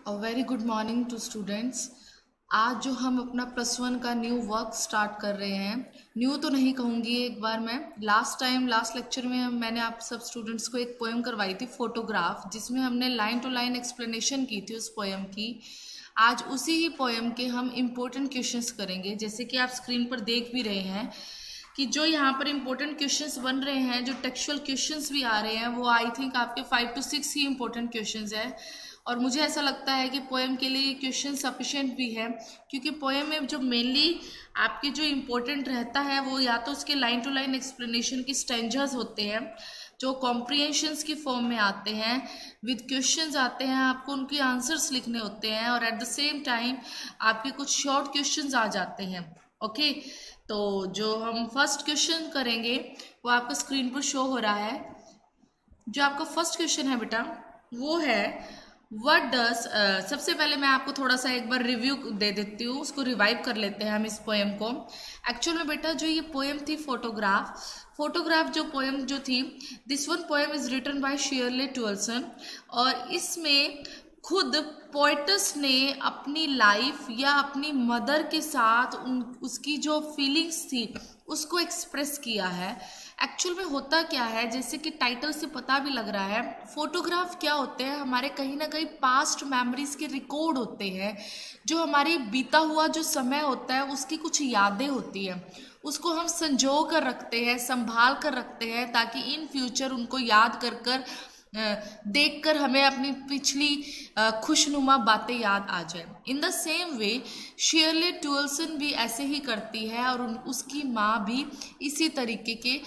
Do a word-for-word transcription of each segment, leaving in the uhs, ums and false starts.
A very good morning to students. आज जो हम अपना प्लस वन का न्यू वर्क स्टार्ट कर रहे हैं, न्यू तो नहीं कहूँगी, एक बार मैं लास्ट टाइम लास्ट लेक्चर में हम मैंने आप सब स्टूडेंट्स को एक पोएम करवाई थी फोटोग्राफ, जिसमें हमने लाइन टू लाइन एक्सप्लेनेशन की थी उस पोएम की। आज उसी ही पोएम के हम इम्पोर्टेंट क्वेश्चंस करेंगे। जैसे कि आप स्क्रीन पर देख भी रहे हैं कि जो यहाँ पर इम्पोर्टेंट क्वेश्चंस बन रहे हैं, जो टेक्सचुअल क्वेश्चंस भी आ रहे हैं, वो आई थिंक आपके फाइव टू सिक्स ही इम्पोर्टेंट क्वेश्चंस है। और मुझे ऐसा लगता है कि पोएम के लिए ये क्वेश्चन सफिशिएंट भी है, क्योंकि पोएम में जो मेनली आपके जो इम्पोर्टेंट रहता है वो या तो उसके लाइन टू लाइन एक्सप्लेनेशन की स्टैंजर्स होते हैं जो कॉम्प्रिहेंशंस की फॉर्म में आते हैं, विद क्वेश्चंस आते हैं, आपको उनके आंसर्स लिखने होते हैं, और एट द सेम टाइम आपके कुछ शॉर्ट क्वेश्चंस आ जाते हैं। ओके, तो जो हम फर्स्ट क्वेश्चन करेंगे वो आपका स्क्रीन पर शो हो रहा है। जो आपका फर्स्ट क्वेश्चन है बेटा वो है व्हाट डज, सबसे पहले मैं आपको थोड़ा सा एक बार रिव्यू दे देती हूँ, उसको रिवाइव कर लेते हैं हम इस पोएम को। एक्चुअल में बेटा जो ये पोएम थी फोटोग्राफ फोटोग्राफ जो पोएम जो थी, this one poem is written by Shirley Toulson, और इसमें खुद पोएटस ने अपनी लाइफ या अपनी मदर के साथ उन उसकी जो फीलिंग्स थी उसको एक्सप्रेस किया है। एक्चुअल में होता क्या है, जैसे कि टाइटल से पता भी लग रहा है, फोटोग्राफ क्या होते हैं, हमारे कहीं ना कहीं पास्ट मेमोरीज के रिकॉर्ड होते हैं, जो हमारी बीता हुआ जो समय होता है उसकी कुछ यादें होती हैं, उसको हम संजो कर रखते हैं, संभाल कर रखते हैं, ताकि इन फ्यूचर उनको याद कर कर देखकर हमें अपनी पिछली खुशनुमा बातें याद आ जाए। इन द सेम वे शियरले टुअल्सन भी ऐसे ही करती है, और उन, उसकी माँ भी इसी तरीके के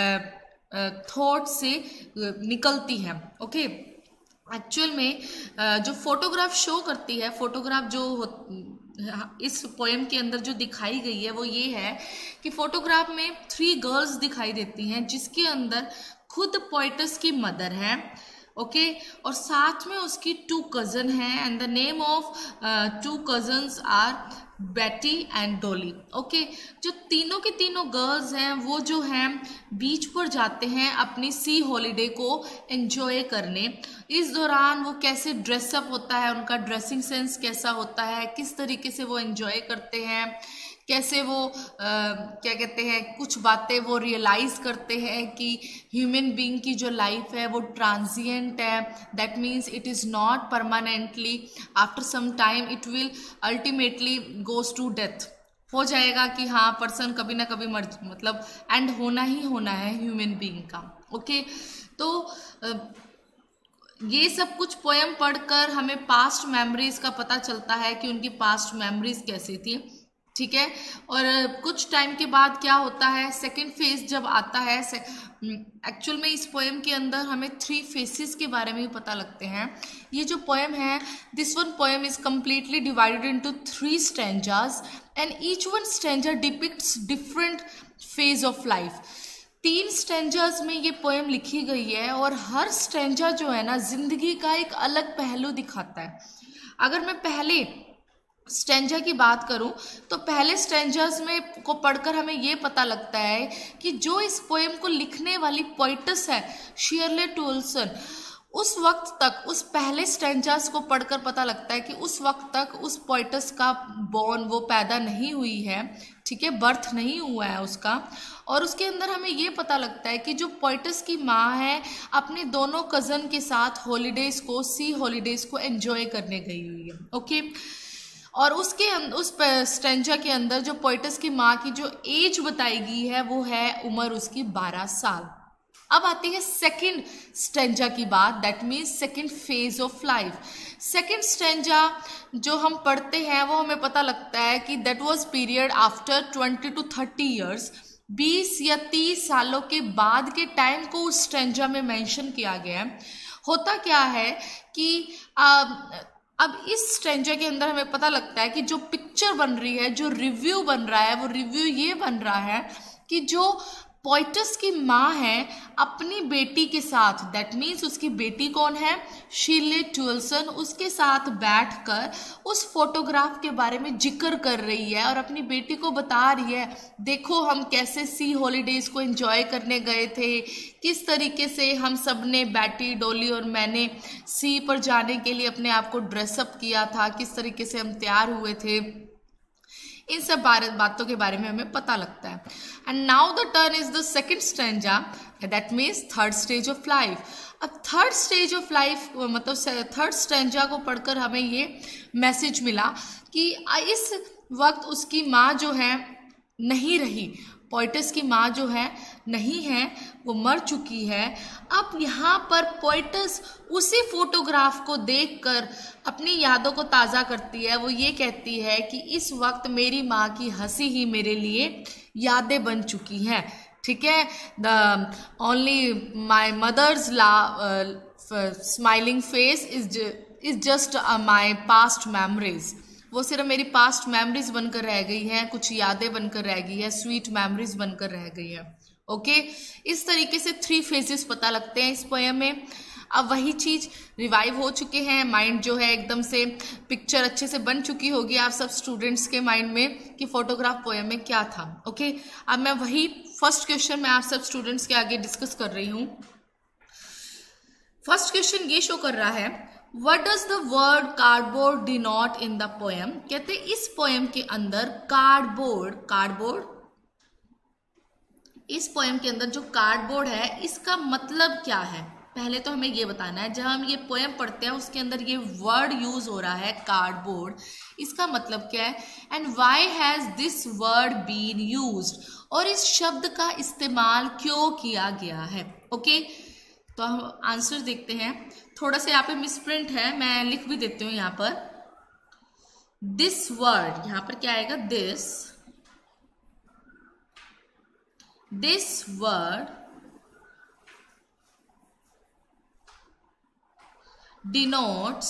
थॉट से निकलती है। ओके, एक्चुअल में जो फोटोग्राफ शो करती है, फोटोग्राफ जो इस पोएम के अंदर जो दिखाई गई है वो ये है कि फोटोग्राफ में थ्री गर्ल्स दिखाई देती हैं, जिसके अंदर खुद पोएटस की मदर है, ओके okay? और साथ में उसकी टू कजन हैं, and the name of two cousins are Betty and Dolly. Okay, जो तीनों के तीनों गर्ल्स हैं वो जो हैं बीच पर जाते हैं अपनी सी हॉलीडे को एंजॉय करने। इस दौरान वो कैसे ड्रेसअप होता है, उनका ड्रेसिंग सेंस कैसा होता है, किस तरीके से वो एंजॉय करते हैं, कैसे वो आ, क्या कहते हैं, कुछ बातें वो रियलाइज़ करते हैं कि ह्यूमन बीइंग की जो लाइफ है वो ट्रांजिएंट है, that means it is not permanently, after some time it will ultimately goes to death, हो जाएगा कि हाँ पर्सन कभी ना कभी मर, मतलब एंड होना ही होना है ह्यूमन बीइंग का। ओके, तो आ, ये सब कुछ पोएम पढ़कर हमें पास्ट मेमोरीज का पता चलता है कि उनकी पास्ट मेमोरीज कैसी थी, ठीक है। और कुछ टाइम के बाद क्या होता है, सेकंड फेज जब आता है, एक्चुअल में इस पोएम के अंदर हमें थ्री फेसेस के बारे में भी पता लगते हैं। ये जो पोएम है, this one poem is completely divided into three stanzas, and each one stanza depicts different phase of life. तीन स्टैंजास में ये पोएम लिखी गई है, और हर स्टैंजा जो है ना जिंदगी का एक अलग पहलू दिखाता है। अगर मैं पहले स्टैंजा की बात करूं तो पहले स्टैंजास में को पढ़कर हमें ये पता लगता है कि जो इस पोएम को लिखने वाली पोएटस है शियरले टुअल्सन, उस वक्त तक, उस पहले स्टैंजास को पढ़कर पता लगता है कि उस वक्त तक उस पोएटस का बॉर्न वो पैदा नहीं हुई है, ठीक है, बर्थ नहीं हुआ है उसका। और उसके अंदर हमें ये पता लगता है कि जो पोएटस की माँ है अपने दोनों कज़न के साथ हॉलीडेज को, सी हॉलीडेज को एंजॉय करने गई हुई है। ओके, और उसके उस स्टैंजा के अंदर जो पोएटस की माँ की जो एज बताई गई है वो है उम्र उसकी बारह साल। अब आती है सेकंड स्टैंजा की बात, that means second phase of life. Second stanza जो हम पढ़ते हैं वो हमें पता लगता है कि that was period after twenty two thirty years, बीस या तीस सालों के बाद के टाइम को उस स्टैंजा में मेंशन किया गया है। होता क्या है कि आ, अब इस स्टैंजा के अंदर हमें पता लगता है कि जो पिक्चर बन रही है, जो रिव्यू बन रहा है, वो रिव्यू ये बन रहा है कि जो पोइटस की माँ है अपनी बेटी के साथ, दैट मीन्स उसकी बेटी कौन है, शीले टुअल्सन, उसके साथ बैठकर उस फोटोग्राफ के बारे में जिक्र कर रही है और अपनी बेटी को बता रही है, देखो हम कैसे सी हॉलीडेज को एंजॉय करने गए थे, किस तरीके से हम सब ने, बैटी, डोली और मैंने सी पर जाने के लिए अपने आप को ड्रेसअप किया था, किस तरीके से हम तैयार हुए थे। इन सब बातों के बारे में हमें पता लगता है। And now the turn is the second stanza, that means third stage of life. अब थर्ड स्टेज ऑफ लाइफ मतलब थर्ड स्टैंजा को पढ़कर हमें ये मैसेज मिला कि इस वक्त उसकी माँ जो है नहीं रही, पोइटस की माँ जो है नहीं है, वो मर चुकी है। अब यहाँ पर पोइटस उसी फोटोग्राफ को देखकर अपनी यादों को ताज़ा करती है। वो ये कहती है कि इस वक्त मेरी माँ की हंसी ही मेरे लिए यादें बन चुकी हैं, ठीक है। द ओनली माई मदर्स ला smiling face is is just my past memories, वो सिर्फ मेरी पास्ट मेमोरीज बनकर रह गई हैं, कुछ यादें बनकर रह गई है, स्वीट मेमोरीज बनकर रह गई है। Okay okay? इस तरीके से थ्री फेजेस पता लगते हैं इस पोएम में। अब वही चीज रिवाइव हो चुके हैं, माइंड जो है एकदम से पिक्चर अच्छे से बन चुकी होगी आप सब स्टूडेंट्स के माइंड में कि फोटोग्राफ पोएम में क्या था। Okay okay? अब मैं वही फर्स्ट क्वेश्चन मैं आप सब स्टूडेंट्स के आगे डिस्कस कर रही हूँ। फर्स्ट क्वेश्चन ये शो कर रहा है, What does the word cardboard denote in the poem? कहते हैं इस पोएम के अंदर कार्डबोर्ड, कार्डबोर्ड इस पोएम के अंदर जो कार्डबोर्ड है इसका मतलब क्या है, पहले तो हमें ये बताना है। जब हम ये पोएम पढ़ते हैं उसके अंदर ये वर्ड यूज हो रहा है कार्डबोर्ड, इसका मतलब क्या है, and why has this word been used, और इस शब्द का इस्तेमाल क्यों किया गया है। Okay okay? तो हम आंसर देखते हैं। थोड़ा सा यहाँ पे मिसप्रिंट है, मैं लिख भी देती हूँ यहाँ पर। दिस वर्ड, यहाँ पर क्या आएगा, this this word denotes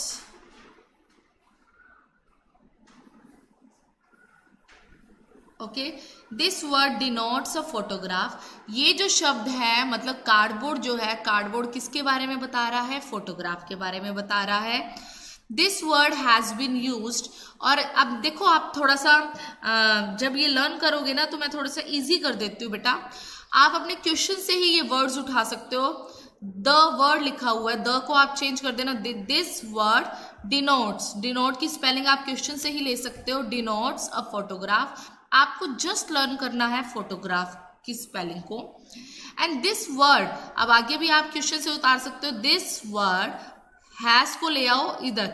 okay this word denotes a photograph. ये जो शब्द है मतलब कार्डबोर्ड जो है, कार्डबोर्ड किसके बारे में बता रहा है, फोटोग्राफ के बारे में बता रहा है। This word has been used, और अब देखो आप थोड़ा सा जब ये लर्न करोगे ना तो मैं थोड़ा सा इजी कर देती हूँ बेटा। आप अपने क्वेश्चन से ही ये वर्ड्स उठा सकते हो। द वर्ड लिखा हुआ है, द को आप चेंज कर देना, दिस वर्ड डिनोट्स, डिनोट की स्पेलिंग आप क्वेश्चन से ही ले सकते हो, डिनोट्स अ फोटोग्राफ। आपको जस्ट लर्न करना है फोटोग्राफ की स्पेलिंग को। एंड दिस वर्ड, अब आगे भी आप क्वेश्चन से उतार सकते हो, दिस वर्ड हैज को ले आओ इधर,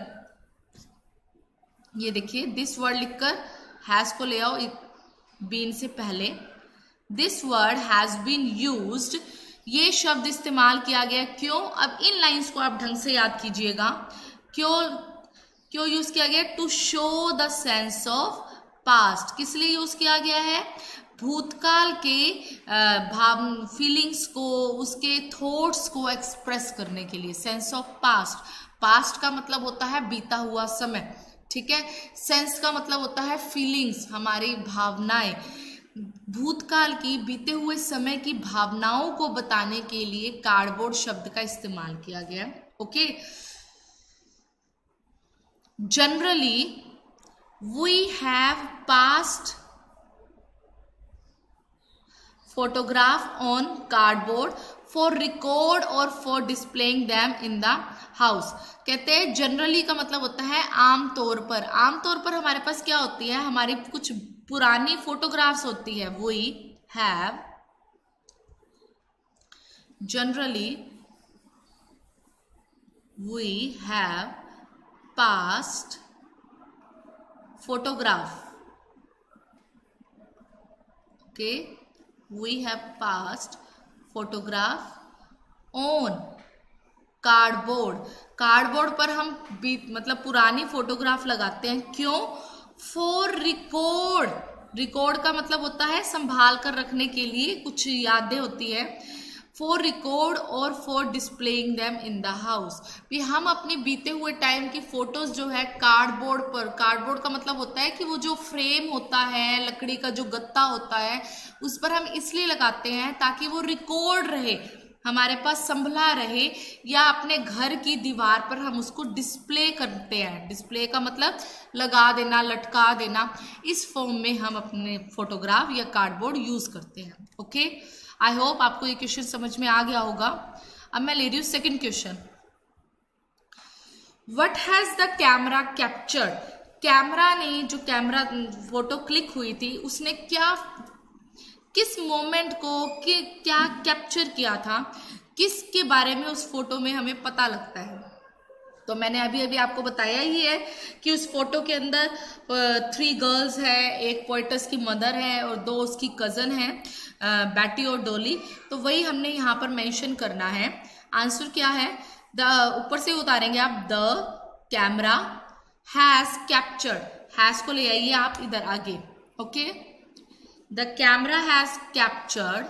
ये देखिए दिस वर्ड लिखकर हैज को ले आओ बीन से पहले। This word has been used, ये शब्द इस्तेमाल किया गया क्यों। अब इन लाइंस को आप ढंग से याद कीजिएगा, क्यों क्यों यूज किया गया, to show the sense of past. किस लिए यूज किया गया है, भूतकाल के भाव फीलिंग्स को, उसके थॉट्स को एक्सप्रेस करने के लिए। सेंस ऑफ पास्ट, पास्ट का मतलब होता है बीता हुआ समय, ठीक है। सेंस का मतलब होता है फीलिंग्स, हमारी भावनाएं। भूतकाल की, बीते हुए समय की भावनाओं को बताने के लिए कार्डबोर्ड शब्द का इस्तेमाल किया गया। Okay, generally we have passed photograph on cardboard for record or for displaying them in the house। कहते हैं जनरली का मतलब होता है आमतौर पर। आमतौर पर हमारे पास क्या होती है, हमारी कुछ पुरानी फोटोग्राफ्स होती है। we have generally we have passed photograph, okay, we have passed photograph on cardboard. Cardboard पर हम मतलब पुरानी फोटोग्राफ लगाते हैं, क्यों, फॉर रिकॉर्ड। रिकॉर्ड का मतलब होता है संभाल कर रखने के लिए, कुछ यादें होती है। फॉर रिकॉर्ड और for displaying them in the house. भी हम अपने बीते हुए टाइम की फोटोज जो है कार्डबोर्ड पर, कार्डबोर्ड का मतलब होता है कि वो जो फ्रेम होता है, लकड़ी का जो गत्ता होता है, उस पर हम इसलिए लगाते हैं ताकि वो रिकॉर्ड रहे, हमारे पास संभला रहे, या अपने घर की दीवार पर हम उसको डिस्प्ले करते हैं। डिस्प्ले का मतलब लगा देना, लटका देना। इस फॉर्म में हम अपने फोटोग्राफ या कार्डबोर्ड यूज करते हैं। ओके, आई होप आपको ये क्वेश्चन समझ में आ गया होगा। अब मैं ले रही हूँ second question. What has the camera captured? Camera ने, जो कैमरा फोटो क्लिक हुई थी, उसने क्या, किस मोमेंट को कि क्या कैप्चर किया था, किसके बारे में उस फोटो में हमें पता लगता है। तो मैंने अभी अभी आपको बताया ही है कि उस फोटो के अंदर थ्री गर्ल्स है, एक पोएटस की मदर है और दो उसकी कजन है, बैटी और डोली। तो वही हमने यहाँ पर मेंशन करना है। आंसर क्या है? द, ऊपर से उतारेंगे आप, the camera has captured, has को ले आइए आप इधर आगे। Okay, the camera has captured,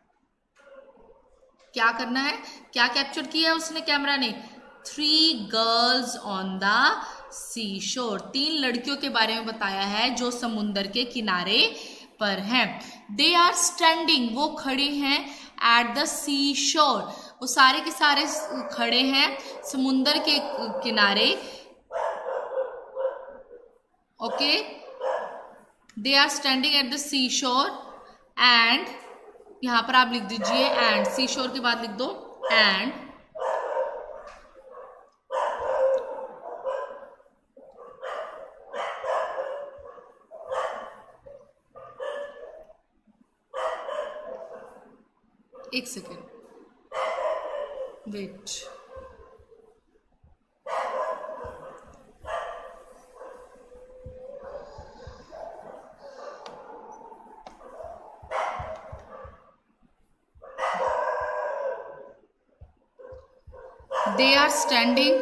क्या करना है, क्या कैप्चर किया उसने कैमरा ने? Three girls on the sea shore, तीन लड़कियों के बारे में बताया है जो समुन्दर के किनारे पर हैं। दे आर स्टैंडिंग, वो खड़े हैं, एट द सी शोर, वो सारे के सारे खड़े हैं समुन्दर के किनारे। Okay, they are standing at the sea shore and, यहां पर आप लिख दीजिए एंड, सी शोर के बाद लिख दो एंड, एक second wait, they are standing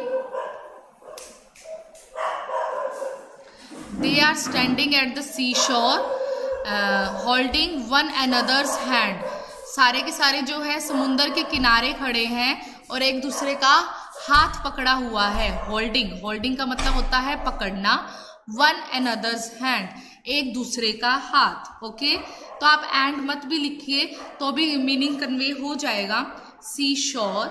they are standing at the seashore uh, holding one another's hand, सारे के सारे जो है समुंदर के किनारे खड़े हैं और एक दूसरे का हाथ पकड़ा हुआ है। होल्डिंग, होल्डिंग का मतलब होता है पकड़ना। वन अनदर्स हैंड, एक दूसरे का हाथ। ओके, तो आप एंड मत भी लिखिए तो भी मीनिंग कन्वे हो जाएगा। सी शोर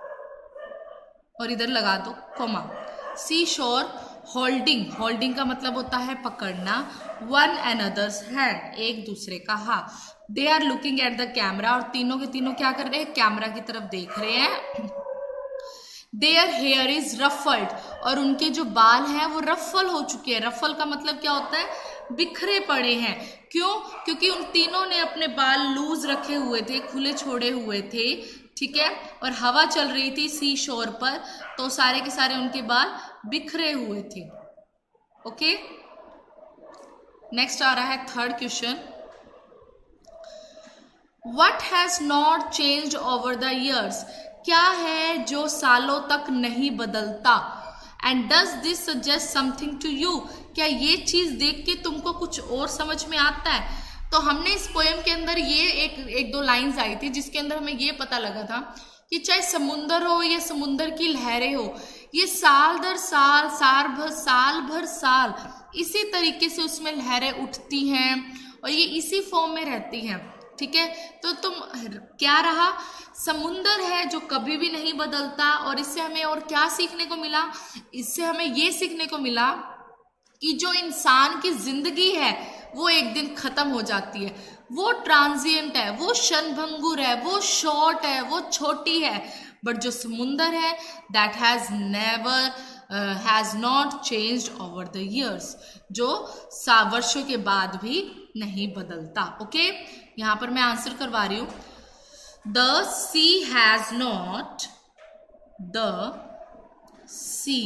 और इधर लगा दो कोमा, सी शोर होल्डिंग, होल्डिंग का मतलब होता है पकड़ना। वन अनदर्स हैंड, एक दूसरे का हाथ। They are looking at the camera, और तीनों के तीनों क्या कर रहे हैं? कैमरा की तरफ देख रहे हैं। देयर हेयर इज रफल्ड, और उनके जो बाल हैं वो रफल हो चुके हैं। रफल का मतलब क्या होता है? बिखरे पड़े हैं। क्यों? क्योंकि उन तीनों ने अपने बाल लूज रखे हुए थे, खुले छोड़े हुए थे, ठीक है, और हवा चल रही थी सी शोर पर, तो सारे के सारे उनके बाल बिखरे हुए थे। ओके, नेक्स्ट आ रहा है third question. What has not changed over the years? क्या है जो सालों तक नहीं बदलता? And does this suggest something to you? क्या ये चीज देख के तुमको कुछ और समझ में आता है? तो हमने इस पोएम के अंदर ये एक एक दो लाइंस आई थी जिसके अंदर हमें ये पता लगा था कि चाहे समुंदर हो या समुंदर की लहरें हो, ये साल दर साल, साल भर साल भर साल इसी तरीके से उसमें लहरें उठती हैं और ये इसी फॉर्म में रहती हैं। ठीक है, तो तुम क्या रहा? समुंदर है जो कभी भी नहीं बदलता। और इससे हमें और क्या सीखने को मिला? इससे हमें ये सीखने को मिला कि जो इंसान की जिंदगी है वो एक दिन खत्म हो जाती है, वो ट्रांजिएंट है, वो क्षणभंगुर है, वो शॉर्ट है, वो छोटी है। बट जो समुंदर है that has never has not changed over the years, जो सा वर्षों के बाद भी नहीं बदलता। ओके, यहां पर मैं आंसर करवा रही हूं। The sea has not the sea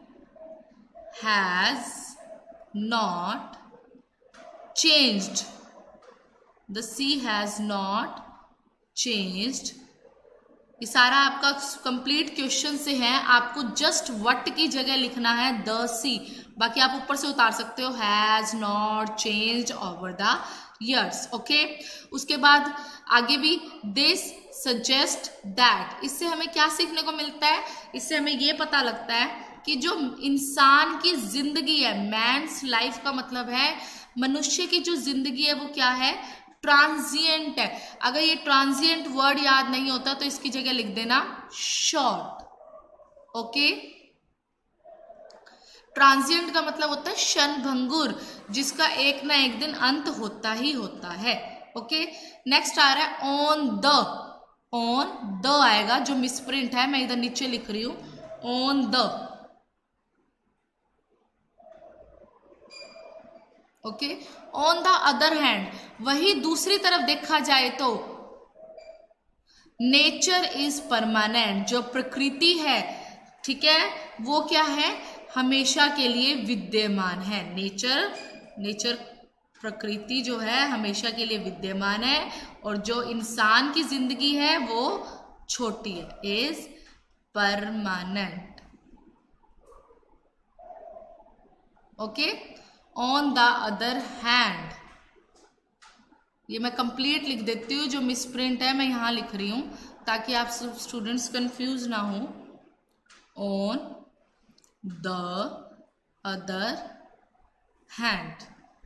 has not changed, the sea has not changed। ये सारा आपका कंप्लीट क्वेश्चन से है, आपको जस्ट व्हाट की जगह लिखना है द सी, बाकी आप ऊपर से उतार सकते हो has not changed over the years. Okay, उसके बाद आगे भी this suggest that, इससे हमें क्या सीखने को मिलता है? इससे हमें ये पता लगता है कि जो इंसान की जिंदगी है, मैंस लाइफ का मतलब है मनुष्य की जो जिंदगी है वो क्या है? ट्रांजिएंट है। अगर ये ट्रांजिएंट वर्ड याद नहीं होता तो इसकी जगह लिख देना शॉर्ट। ओके, ट्रांजिएंट का मतलब होता है क्षणभंगुर, जिसका एक ना एक दिन अंत होता ही होता है। ओके, नेक्स्ट आ रहा है ऑन द। ऑन द आएगा, जो मिसप्रिंट है मैं इधर नीचे लिख रही हूं, on the. Okay, on the other hand, वही दूसरी तरफ देखा जाए तो नेचर इज परमानेंट, जो प्रकृति है, ठीक है, वो क्या है? हमेशा के लिए विद्यमान है। नेचर नेचर प्रकृति जो है हमेशा के लिए विद्यमान है, और जो इंसान की जिंदगी है वो छोटी है, is permanent. Okay, on the other hand, ये मैं कंप्लीट लिख देती हूँ, जो मिसप्रिंट है मैं यहां लिख रही हूं ताकि आप स्टूडेंट्स कंफ्यूज ना हो। On the other hand.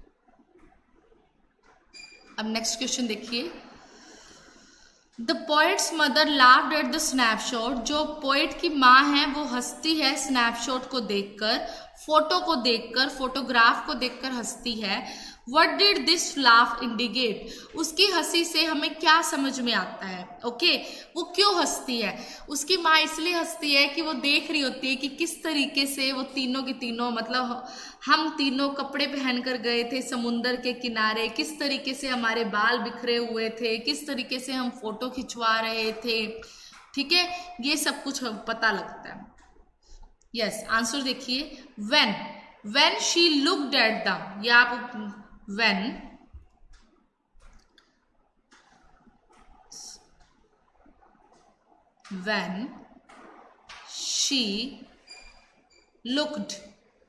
अब नेक्स्ट क्वेश्चन देखिए, the poet's mother laughed at the snapshot, जो पोएट की माँ है वो हंसती है स्नैपशॉट को देखकर, फोटो को देखकर, फोटोग्राफ को देखकर हंसती है। What did this laugh indicate, उसकी हंसी से हमें क्या समझ में आता है? Okay okay? वो क्यों हंसती है? उसकी माँ इसलिए हंसती है कि वो देख रही होती है कि किस तरीके से वो तीनों की तीनों, मतलब हम तीनों कपड़े पहनकर गए थे समुंदर के किनारे, किस तरीके से हमारे बाल बिखरे हुए थे, किस तरीके से हम फोटो खिंचवा रहे थे, ठीक है, ये सब कुछ पता लगता है। यस, आंसर देखिए, when when she looked at the, या आप when when she looked,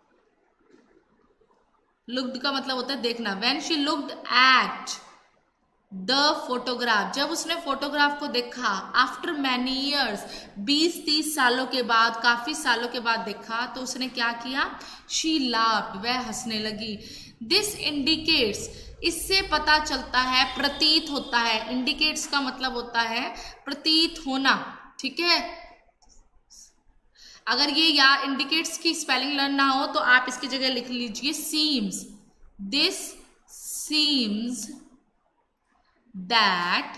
looked का मतलब होता है देखना, when she looked at the photograph, जब उसने फोटोग्राफ को देखा, आफ्टर मैनी ईयर्स, बीस तीस सालों के बाद, काफी सालों के बाद देखा, तो उसने क्या किया? शी लाफ्ड, वह हंसने लगी। दिस इंडिकेट्स, इससे पता चलता है, प्रतीत होता है। इंडिकेट्स का मतलब होता है प्रतीत होना, ठीक है। अगर ये या इंडिकेट्स की स्पेलिंग लर्न ना हो तो आप इसकी जगह लिख लीजिए seems. This seems that,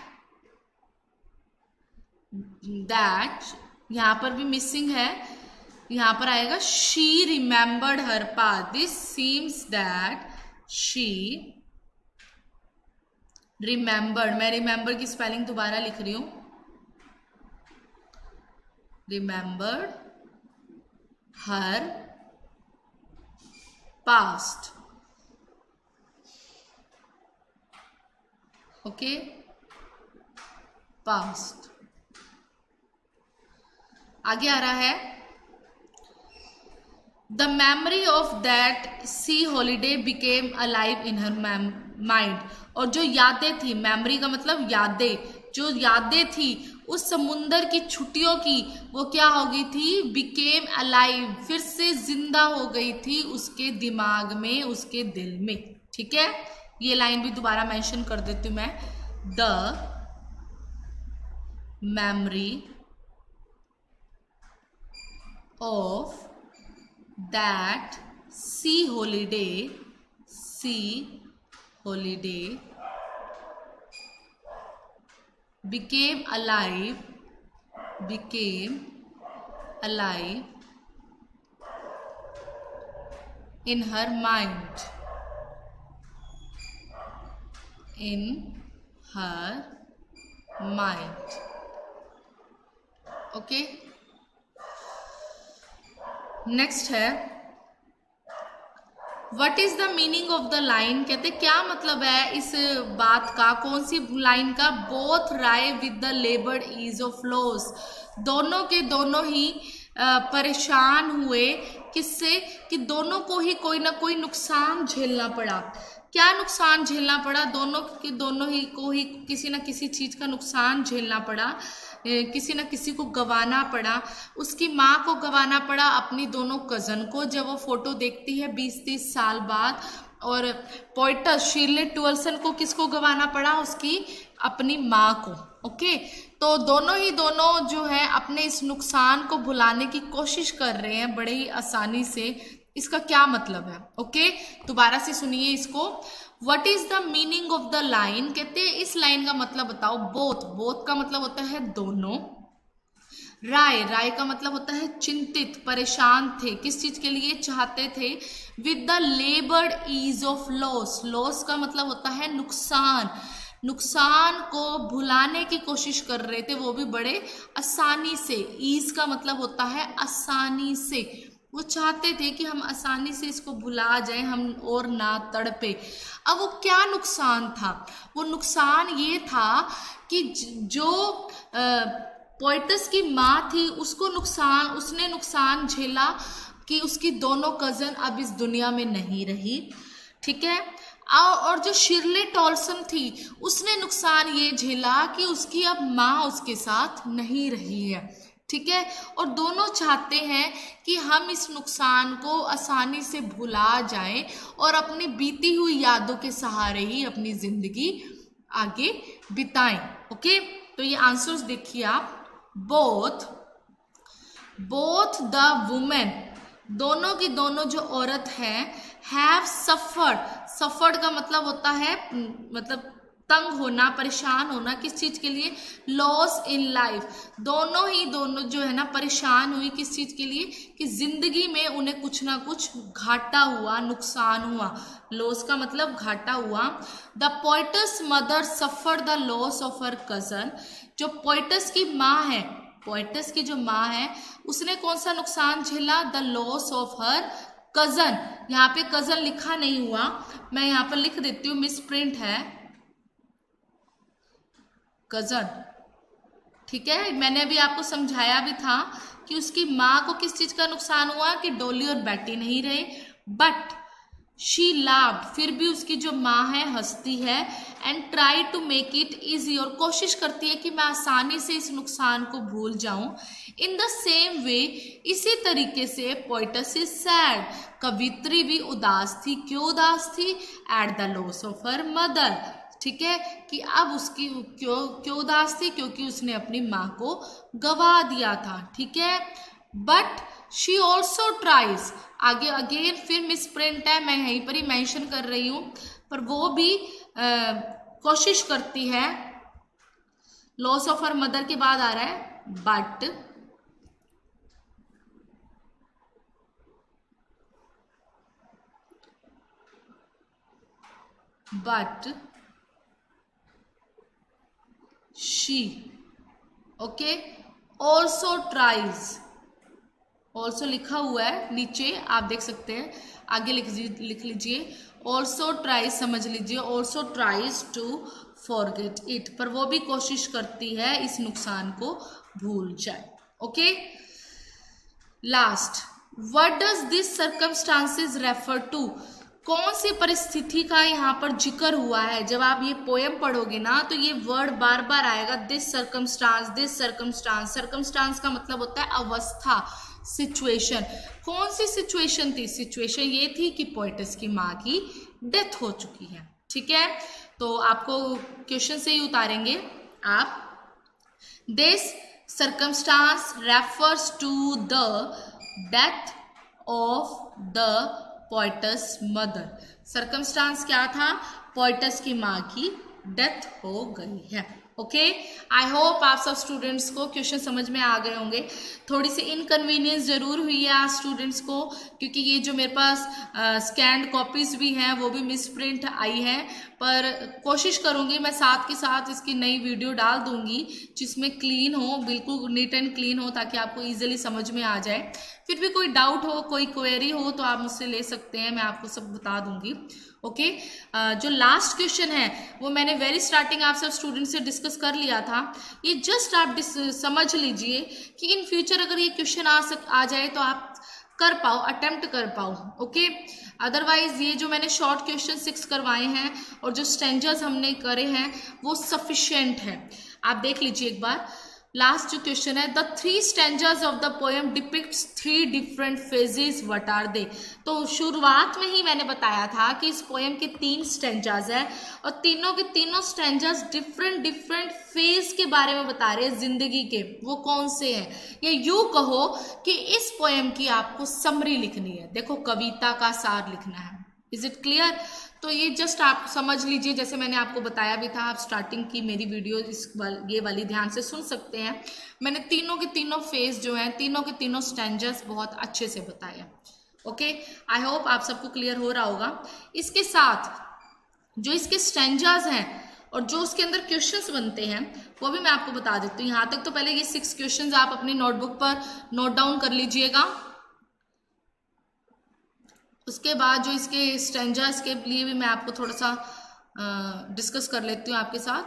that यहां पर भी मिसिंग है, यहां पर आएगा she remembered her past. This seems that she remembered, मैं रिमेंबर की स्पेलिंग दोबारा लिख रही हूं, remembered her past. Okay, past. आगे आ रहा है, the memory of that sea holiday became alive in her mind, और जो यादें थी, मेमोरी का मतलब यादें, जो यादें थी उस समुंदर की छुट्टियों की, वो क्या हो गई थी? बिकेम अलाइव, फिर से जिंदा हो गई थी उसके दिमाग में, उसके दिल में, ठीक है। ये लाइन भी दोबारा मेंशन कर देती हूं मैं, the memory of that sea holiday, sea holiday became alive, became alive in her mind, in her mind. Okay, next है, what is the meaning of the line, कहते क्या मतलब है इस बात का, कौन सी लाइन का? Both wry with the laboured ease of loss, दोनों के दोनों ही परेशान हुए, किससे? कि दोनों को ही कोई ना कोई नुकसान झेलना पड़ा। क्या नुकसान झेलना पड़ा? दोनों के दोनों ही को ही किसी न किसी चीज का नुकसान झेलना पड़ा, किसी न किसी को गंवाना पड़ा। उसकी माँ को गंवाना पड़ा अपनी दोनों कजन को, जब वो फोटो देखती है बीस तीस साल बाद। और पोइटस शिर्ले टोल्सन को किसको गंवाना पड़ा? उसकी अपनी माँ को। ओके, तो दोनों ही दोनों जो है अपने इस नुकसान को भुलाने की कोशिश कर रहे हैं बड़े ही आसानी से। इसका क्या मतलब है? ओके, दोबारा से सुनिए इसको। What is the meaning of the line? कहते हैं इस लाइन का मतलब बताओ। बोथ, बोथ का मतलब होता है दोनों। राय, राय का मतलब होता है चिंतित, परेशान थे, किस चीज के लिए? चाहते थे। With the laboured ease of loss, loss का मतलब होता है नुकसान, नुकसान को भुलाने की कोशिश कर रहे थे, वो भी बड़े आसानी से। ईज का मतलब होता है आसानी से, वो चाहते थे कि हम आसानी से इसको भुला जाए, हम और ना तड़पे। अब वो क्या नुकसान था? वो नुकसान ये था कि जो पोइटस की माँ थी उसको नुकसान, उसने नुकसान झेला कि उसकी दोनों कजन अब इस दुनिया में नहीं रही। ठीक है, और जो शिर्ले टोल्सन थी उसने नुकसान ये झेला कि उसकी अब माँ उसके साथ नहीं रही है। ठीक है, और दोनों चाहते हैं कि हम इस नुकसान को आसानी से भुला जाएं और अपनी बीती हुई यादों के सहारे ही अपनी जिंदगी आगे बिताएं। ओके, तो ये आंसर्स देखिए आप। बोथ, बोथ द वुमेन, दोनों की दोनों जो औरत है, हैव सफर्ड, सफर्ड का मतलब होता है मतलब तंग होना, परेशान होना, किस चीज के लिए? Loss in life. दोनों ही दोनों जो है ना परेशान हुई, किस चीज के लिए? कि जिंदगी में उन्हें कुछ ना कुछ घाटा हुआ, नुकसान हुआ। लॉस का मतलब घाटा हुआ। The poet's mother suffer the loss of her cousin, जो पोइटस की माँ है, पोइटस की जो माँ है उसने कौन सा नुकसान झेला? The loss of her cousin. यहाँ पे कजन लिखा नहीं हुआ, मैं यहाँ पर लिख देती हूँ, मिस प्रिंट है, कजन। ठीक है, मैंने अभी आपको समझाया भी था कि उसकी माँ को किस चीज का नुकसान हुआ कि डोली और बैटी नहीं रहे, बट शी लाव्ड, फिर भी उसकी जो माँ है हंसती है। And try to make it easy, और कोशिश करती है कि मैं आसानी से इस नुकसान को भूल जाऊं। इन द सेम वे, इसी तरीके से पोइटस इज सैड, कवित्री भी उदास थी। क्यों उदास थी? At the loss of her mother. ठीक है, कि अब उसकी क्यों क्यों उदास थी? क्योंकि उसने अपनी माँ को गवा दिया था। ठीक है, बट शी ऑल्सो ट्राइज, आगे अगेन फिर मिस प्रिंट है, मैं यहीं पर ही मेंशन कर रही हूं, पर वो भी आ, कोशिश करती है। लॉस ऑफ हर मदर के बाद आ रहा है but, but she, okay, also tries, also लिखा हुआ है नीचे, आप देख सकते हैं, आगे लिख लिख लीजिए ऑल्सो ट्राइज, समझ लीजिए also tries to forget it, पर वो भी कोशिश करती है इस नुकसान को भूल जाए। Okay, last, what does this circumstances refer to? कौन सी परिस्थिति का यहाँ पर जिक्र हुआ है? जब आप ये पोएम पढ़ोगे ना तो ये वर्ड बार बार आएगा, this circumstance, this circumstance. Circumstance का मतलब होता है अवस्था, सिचुएशन। कौन सी सिचुएशन थी? सिचुएशन ये थी कि पोइटस की माँ की डेथ हो चुकी है। ठीक है, तो आपको क्वेश्चन से ही उतारेंगे आप। This circumstance refers to the death of the poet's mother. Circumstance क्या था? पोइटस की माँ की डेथ हो गई है। ओके, आई होप आप सब स्टूडेंट्स को क्वेश्चन समझ में आ गए होंगे। थोड़ी सी इनकन्वीनियंस जरूर हुई है आज स्टूडेंट्स को, क्योंकि ये जो मेरे पास स्कैंड कॉपीज भी हैं वो भी मिस प्रिंट आई है, पर कोशिश करूंगी मैं साथ के साथ इसकी नई वीडियो डाल दूंगी जिसमें क्लीन हो, बिल्कुल नीट एंड क्लीन हो, ताकि आपको इजीली समझ में आ जाए। फिर भी कोई डाउट हो, कोई क्वेरी हो तो आप मुझसे ले सकते हैं, मैं आपको सब बता दूंगी। ओके, जो लास्ट क्वेश्चन है वो मैंने वेरी स्टार्टिंग आप सब स्टूडेंट से डिस्कस कर लिया था। ये जस्ट आप समझ लीजिए कि इन फ्यूचर अगर ये क्वेश्चन आ सक आ जाए तो आप कर पाओ, अटेम्प्ट कर पाओ। ओके, अदरवाइज ये जो मैंने शॉर्ट क्वेश्चन सिक्स करवाए हैं और जो स्टैंजर्स हमने करे हैं वो सफिशिएंट है। आप देख लीजिए एक बार, लास्ट जो क्वेश्चन है, the three stanzas of the poem depicts three different phases, what are they. तो शुरुआत में ही मैंने बताया था कि इस पोएम के तीन स्टैंजर्स हैं और तीनों के तीनों स्टैंजर्स डिफरेंट डिफरेंट फेज के बारे में बता रहे हैं जिंदगी के। वो कौन से हैं, या यूं कहो कि इस पोएम की आपको समरी लिखनी है। देखो, कविता का सार लिखना है। Is it clear? तो ये जस्ट आप समझ लीजिए, जैसे मैंने आपको बताया भी था, आप स्टार्टिंग की मेरी वीडियो इस वाल, ये वाली ध्यान से सुन सकते हैं। मैंने तीनों के तीनों फेज जो हैं, तीनों के तीनों स्टैंजर्स बहुत अच्छे से बताया। ओके, आई होप आप सबको क्लियर हो रहा होगा। इसके साथ जो इसके स्टैंजर्स हैं और जो उसके अंदर क्वेश्चंस बनते हैं वो भी मैं आपको बता देती हूँ। यहाँ तक तो पहले ये सिक्स क्वेश्चंस आप अपनी नोटबुक पर नोट डाउन कर लीजिएगा। उसके बाद जो इसके स्टैंजर्स के लिए भी मैं आपको थोड़ा सा डिस्कस कर लेती हूँ आपके साथ।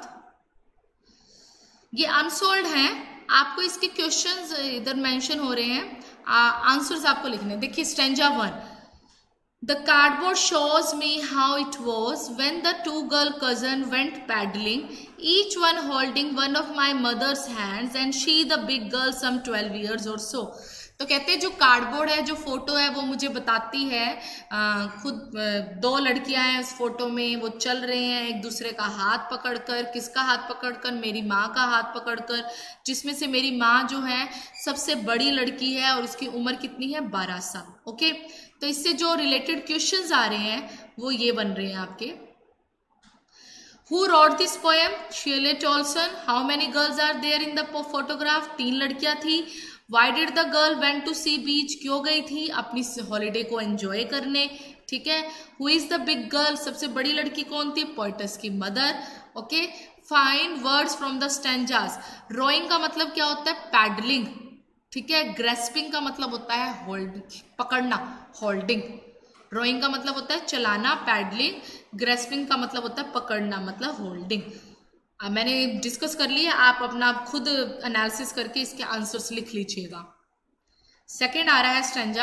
ये अनसोल्ड हैं, आपको इसके क्वेश्चंस इधर मेंशन हो रहे हैं, आंसर्स आपको लिखने। देखिए stanza one, the cardboard shows me how it was when the two girl cousin went paddling, each one holding one of my mother's hands and she the big girl some twelve years or so. तो कहते हैं जो cardboard है, जो photo है, वो मुझे बताती है आ, खुद दो लड़कियां हैं उस फोटो में, वो चल रहे हैं एक दूसरे का हाथ पकड़कर। किसका हाथ पकड़कर? मेरी माँ का हाथ पकड़कर, जिसमें से मेरी माँ जो है सबसे बड़ी लड़की है और उसकी उम्र कितनी है? बारह साल। ओके, तो इससे जो रिलेटेड क्वेश्चंस आ रहे हैं वो ये बन रहे हैं आपके। Who wrote this poem? Shirley Tolson. How many girls are there in the photograph? तीन लड़कियां थी। Why did the girl went to see beach? क्यों गई थी? अपनी हॉलीडे को एंजॉय करने। ठीक है। Who is the big girl? सबसे बड़ी लड़की कौन थी? पोइटस की mother. Okay, find words from the stanzas. Rowing का मतलब क्या होता है? पैडलिंग। ठीक है। ग्रेस्पिंग का मतलब होता है होल्ड, पकड़ना, होल्डिंग। रोइंग का मतलब होता है चलाना, पैडलिंग। ग्रेस्पिंग का मतलब होता है पकड़ना, मतलब होल्डिंग। अब मैंने डिस्कस कर लिया, आप अपना खुद एनालिसिस करके इसके आंसर्स लिख लीजिएगा। सेकंड आ रहा है stanza,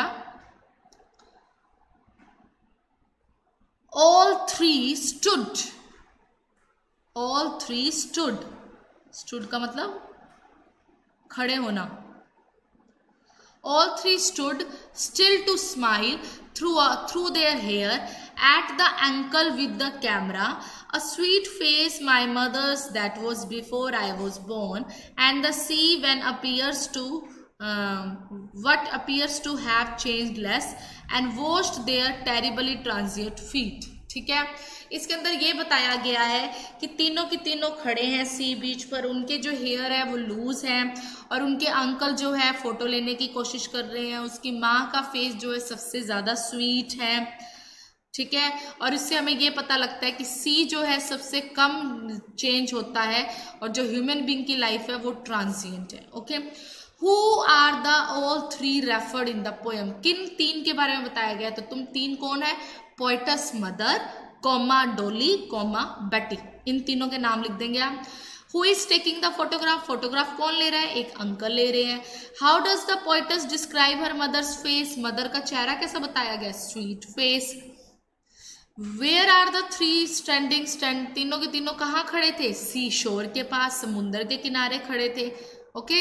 all three stood. All three stood, stood का मतलब खड़े होना। All three stood still to smile through uh, through their hair at the ankle with the camera. A sweet face, my mother's, that was before I was born, and the sea when appears to um, what appears to have changed less and washed their terribly transient feet. ठीक है। इसके अंदर ये बताया गया है कि तीनों की तीनों खड़े हैं सी बीच पर, उनके जो हेयर है वो लूज हैं और उनके अंकल जो है फोटो लेने की कोशिश कर रहे हैं। उसकी माँ का फेस जो है सबसे ज़्यादा स्वीट है। ठीक है। और इससे हमें ये पता लगता है कि सी जो है सबसे कम चेंज होता है और जो ह्यूमन बीइंग की लाइफ है वो ट्रांजिएंट है। Okay, who are the all three referred in the poem. किन तीन के बारे में बताया गया? तो तुम तीन कौन है? Poet's mother, comma Dolly, comma Betty. इन तीनों के नाम लिख देंगे आप। Who is taking the photograph? Photograph कौन ले रहा है? एक अंकल ले रहे हैं। How does the poet's describe her mother's face? Mother का चेहरा कैसा बताया गया? Sweet face. Where are the three standing? Stand, तीनों के तीनों कहाँ खड़े थे? सी शोर के पास, समुद्र के किनारे खड़े थे। ओके,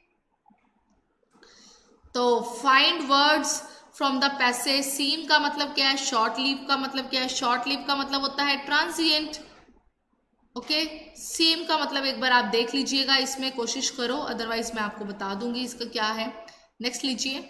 तो find words from the passage. Seem का मतलब क्या है? शॉर्ट लीव का मतलब क्या है? शॉर्ट लीव का मतलब होता है ट्रांजिएंट। ओके, सीम का मतलब एक बार आप देख लीजिएगा, इसमें कोशिश करो, अदरवाइज मैं आपको बता दूंगी इसका क्या है। नेक्स्ट लीजिए।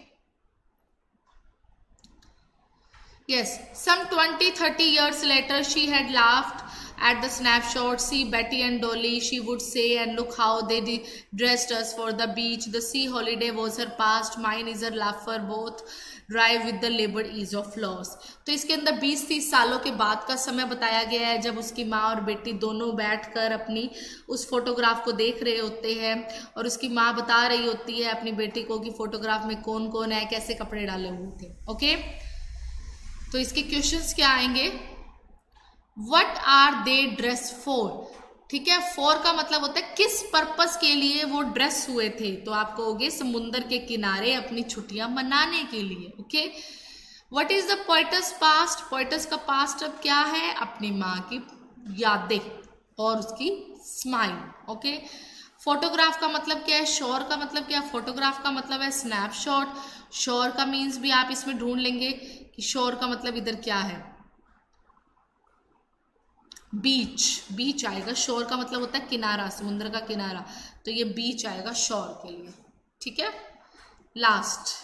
Yes, some twenty thirty years later she had laughed at the snapshot. See Betty and Dolly, she would say, and look how they dressed us for the beach. The sea holiday was her past, mine is her laughter, both drive with the labored ease of loss. तो इसके अंदर बीस तीस सालों के बाद का समय बताया गया है जब उसकी माँ और बेटी दोनों बैठकर अपनी उस फोटोग्राफ को देख रहे होते हैं और उसकी माँ बता रही होती है अपनी बेटी को कि फोटोग्राफ में कौन कौन है, कैसे कपड़े डाले हुए थे। ओके, तो इसके क्वेश्चंस क्या आएंगे? What are they dressed for? ठीक है। फॉर का मतलब होता है किस पर्पस के लिए वो ड्रेस हुए थे, तो आप कहोगे समुंदर के किनारे अपनी छुट्टियां मनाने के लिए। Okay. What is the poet's past, poet's का पास्ट अब क्या है, अपनी माँ की यादें और उसकी स्माइल। ओके। फोटोग्राफ का मतलब क्या है, शोर का मतलब क्या है, फोटोग्राफ का मतलब है स्नैपशॉट। शोर का मीन्स भी आप इसमें ढूंढ लेंगे कि शोर का मतलब इधर क्या है, बीच, बीच आएगा। शोर का मतलब होता है किनारा, समुद्र का किनारा, तो ये बीच आएगा शोर के लिए। ठीक है। Last,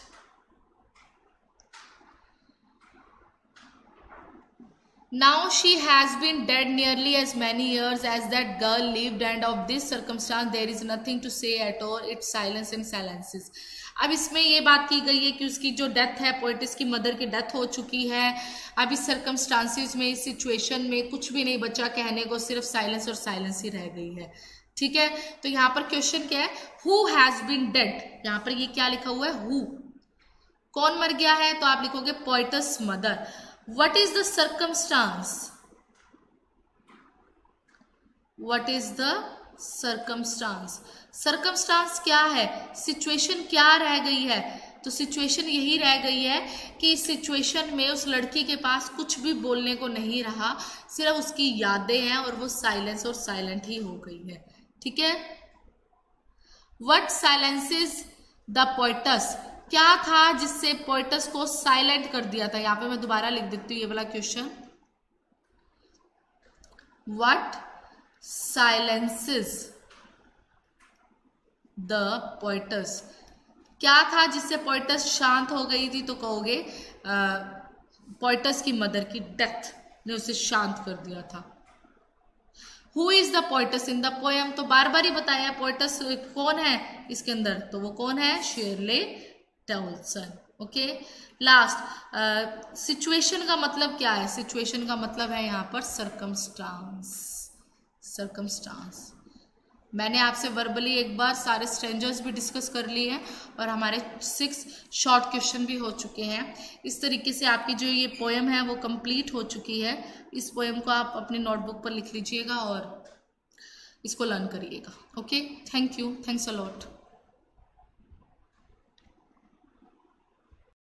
now she has been dead nearly as many years as that girl lived, and of this circumstance there is nothing to say at all, it's silence and silences। अब इसमें ये बात की गई है कि उसकी जो डेथ है, पोएटिस की मदर की डेथ हो चुकी है। अब इस सर्कमस्टांसिस में, इस सिचुएशन में कुछ भी नहीं बचा कहने को, सिर्फ साइलेंस और साइलेंस ही रह गई है। ठीक है। तो यहाँ पर क्वेश्चन क्या है, हु हैज बीन डेड, यहाँ पर ये क्या लिखा हुआ है, हु, कौन मर गया है, तो आप लिखोगे poet's mother. What is the circumstance? What is the circumstance? Circumstance क्या है, सिचुएशन क्या रह गई है, तो सिचुएशन यही रह गई है कि इस सिचुएशन में उस लड़की के पास कुछ भी बोलने को नहीं रहा, सिर्फ उसकी यादें हैं और वो साइलेंस और साइलेंट ही हो गई है। ठीक है। What silences the poetess, क्या था जिससे पोएटस को साइलेंट कर दिया था। यहां पे मैं दोबारा लिख देती हूँ ये वाला question, what silences the poet's, क्या था जिससे पोएटस शांत हो गई थी, तो कहोगे पोएटस की मदर की डेथ ने उसे शांत कर दिया था। Who is the poet's in the poem, तो बार बार ही बताया पोएटस कौन है इसके अंदर, तो वो कौन है, शिरले टॉल्सन। ओके। लास्ट, सिचुएशन का मतलब क्या है, सिचुएशन का मतलब है यहाँ पर सर्कमस्टांस, सर्कमस्टांस। मैंने आपसे वर्बली एक बार सारे स्ट्रेंजर्स भी डिस्कस कर लिए हैं और हमारे सिक्स शॉर्ट क्वेश्चन भी हो चुके हैं। इस तरीके से आपकी जो ये पोएम है वो कंप्लीट हो चुकी है। इस पोएम को आप अपनी नोटबुक पर लिख लीजिएगा और इसको लर्न करिएगा। Okay, thank you, thanks a lot.